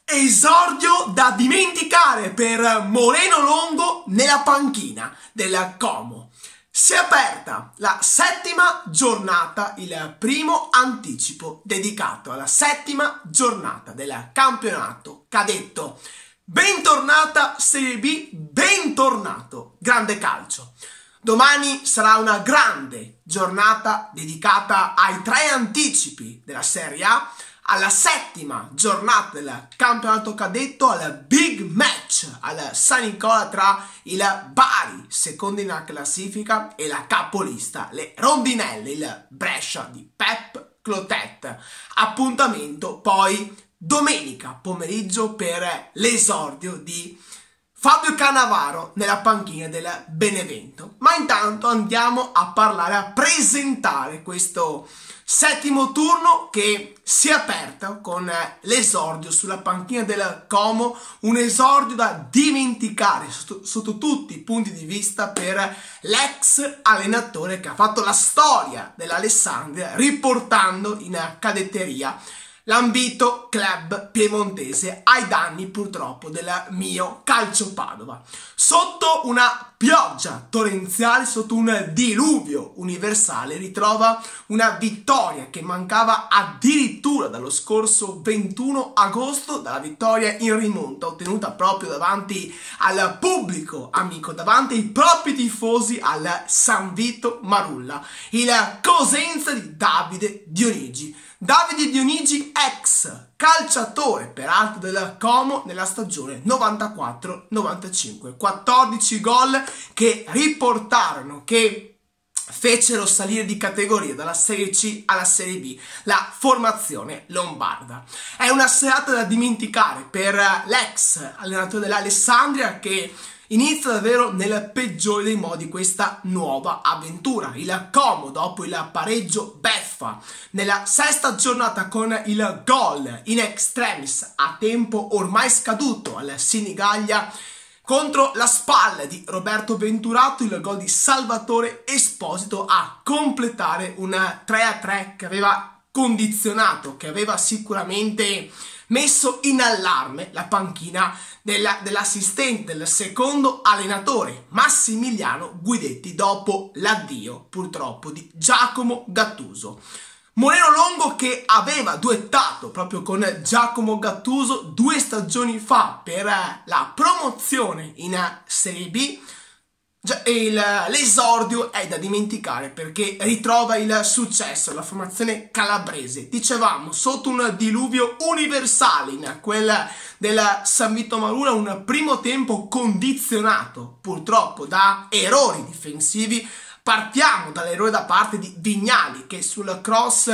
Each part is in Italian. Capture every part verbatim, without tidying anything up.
Esordio da dimenticare per Moreno Longo nella panchina del Como. Si è aperta la settima giornata, il primo anticipo dedicato alla settima giornata del campionato cadetto. Bentornata Serie B, bentornato Grande Calcio. Domani sarà una grande giornata dedicata ai tre anticipi della Serie A, alla settima giornata del campionato cadetto, al big match al San Nicola tra il Bari, secondo in classifica, e la capolista, le Rondinelle, il Brescia di Pep Clotet. Appuntamento poi domenica pomeriggio per l'esordio di Fabio Cannavaro nella panchina del Benevento. Ma intanto andiamo a parlare, a presentare questo settimo turno che si è aperto con l'esordio sulla panchina del Como, un esordio da dimenticare sotto, sotto tutti i punti di vista per l'ex allenatore che ha fatto la storia dell'Alessandria riportando in cadetteria l'ambito club piemontese ai danni purtroppo del mio Calcio Padova. Sotto una pioggia torrenziale, sotto un diluvio universale, ritrova una vittoria che mancava addirittura dallo scorso ventuno agosto, dalla vittoria in rimonta ottenuta proprio davanti al pubblico amico, davanti ai propri tifosi al San Vito Marulla, il Cosenza di Davide Dionigi. Davide Dionigi, ex calciatore peraltro del Como nella stagione novantaquattro novantacinque, quattordici gol che riportarono, che fecero salire di categoria dalla Serie C alla Serie B la formazione lombarda. È una serata da dimenticare per l'ex allenatore dell'Alessandria che inizia davvero nel peggiore dei modi questa nuova avventura. Il Como, dopo il pareggio beffa nella sesta giornata con il gol in extremis a tempo ormai scaduto al Sinigaglia contro la spalla di Roberto Venturato, il gol di Salvatore Esposito a completare un tre a tre che aveva condizionato, che aveva sicuramente messo in allarme la panchina dell'assistente, del secondo allenatore Massimiliano Guidetti dopo l'addio purtroppo di Giacomo Gattuso. Moreno Longo, che aveva duettato proprio con Giacomo Gattuso due stagioni fa per la promozione in Serie B, l'esordio è da dimenticare perché ritrova il successo, la formazione calabrese. Dicevamo, sotto un diluvio universale in quella del San Vito Marulla, un primo tempo condizionato purtroppo da errori difensivi. Partiamo dall'errore da parte di Vignali, che sul cross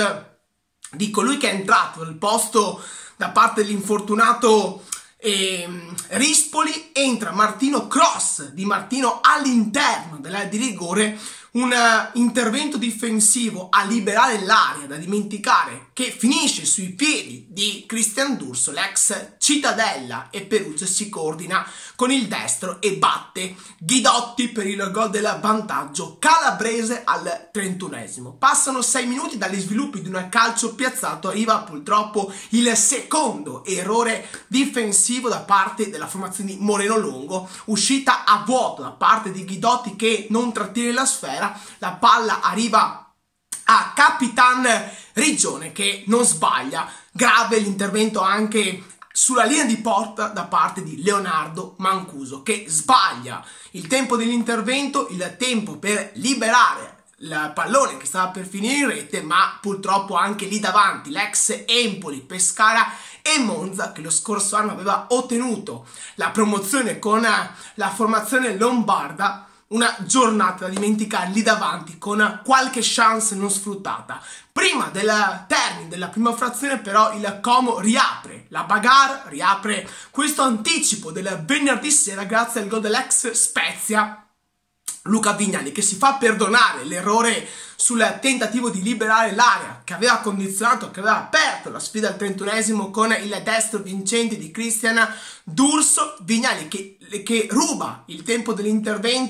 di colui che è entrato nel posto da parte dell'infortunato E Rispoli, entra Martino, cross di Martino all'interno dell'area di rigore, un intervento difensivo a liberare l'area da dimenticare che finisce sui piedi di Christian D'Urso, l'ex Cittadella e Perugia, si coordina con il destro e batte Ghidotti per il gol del vantaggio calabrese al trentunesimo. Passano sei minuti dagli sviluppi di un calcio piazzato, arriva purtroppo il secondo errore difensivo da parte della formazione di Moreno Longo, uscita a vuoto da parte di Ghidotti che non trattiene la sfera, la palla arriva a Capitan Rigione che non sbaglia, grave l'intervento anche sulla linea di porta da parte di Leonardo Mancuso che sbaglia il tempo dell'intervento, il tempo per liberare il pallone che stava per finire in rete, ma purtroppo anche lì davanti l'ex Empoli, Pescara e Monza, che lo scorso anno aveva ottenuto la promozione con la formazione lombarda, una giornata da dimenticare lì davanti con qualche chance non sfruttata. Prima del termine della prima frazione però il Como riapre la bagarre, riapre questo anticipo del venerdì sera grazie al gol dell'ex Spezia Luca Vignali, che si fa perdonare l'errore sul tentativo di liberare l'area che aveva condizionato, che aveva aperto la sfida al trentunesimo con il destro vincente di Christian D'Urso. Vignali che, che ruba il tempo dell'intervento,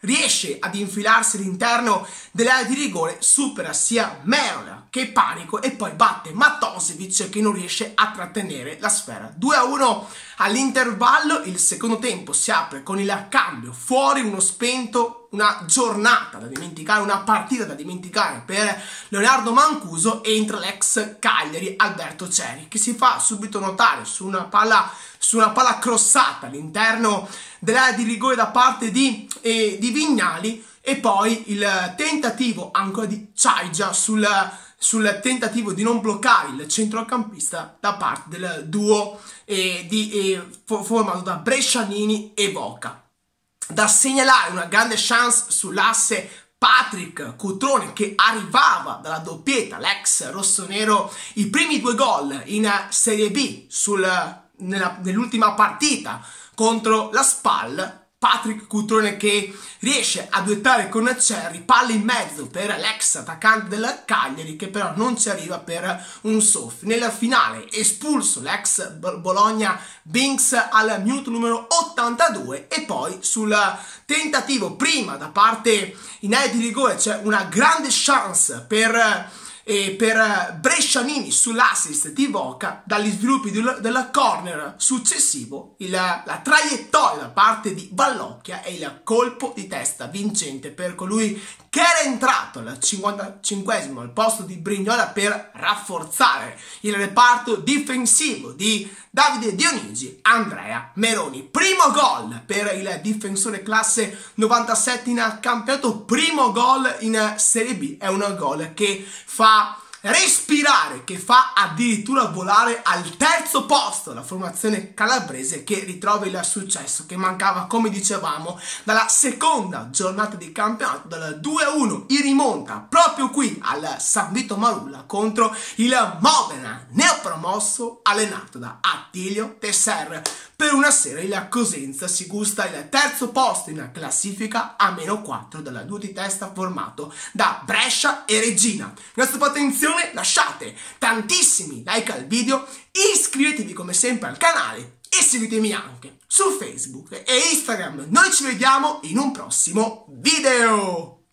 riesce ad infilarsi all'interno dell'area di rigore, supera sia Merola che Panico e poi batte Matosevic che non riesce a trattenere la sfera. due a uno all'intervallo, il secondo tempo si apre con il cambio, fuori uno spento, una giornata da dimenticare, una partita da dimenticare per Leonardo Mancuso. Entra l'ex Cagliari Alberto Ceri che si fa subito notare su una palla, su una palla crossata all'interno dell'area di rigore da parte di, eh, di Vignali, e poi il tentativo ancora di Ciaigia sul, sul tentativo di non bloccare il centrocampista da parte del duo eh, di, eh, formato da Brescianini e Boca. Da segnalare una grande chance sull'asse Patrick Cutrone che arrivava dalla doppietta, l'ex rossonero, i primi due gol in Serie B sul, nella, nell'ultima partita contro la Spal. Patrick Cutrone che riesce a duettare con Cerri, palla in mezzo per l'ex attaccante del Cagliari che però non ci arriva per un soffio. Nella finale espulso l'ex Bologna Binks al minuto numero ottantadue, e poi sul tentativo prima da parte in area di rigore c'è una grande chance per... e per Brescianini sull'assist di Boca. Dagli sviluppi del, del corner successivo il, la traiettoria da parte di Ballocchia e il colpo di testa vincente per colui che era entrato al cinquantacinquesimo al posto di Brignola per rafforzare il reparto difensivo di Davide Dionigi, Andrea Meroni. Primo gol per il difensore classe novantasette in campionato, primo gol in Serie B, è un gol che fa respirare, che fa addirittura volare al terzo posto la formazione calabrese, che ritrova il successo che mancava, come dicevamo, dalla seconda giornata di campionato. Dal due a uno in rimonta proprio qui al San Vito Marulla contro il Modena neopromosso allenato da Attilio Tesser. Per una sera il Cosenza si gusta il terzo posto in classifica a meno quattro dalla due di testa formato da Brescia e Regina. Grazie per l'attenzione, lasciate tantissimi like al video, iscrivetevi come sempre al canale e seguitemi anche su Facebook e Instagram. Noi ci vediamo in un prossimo video!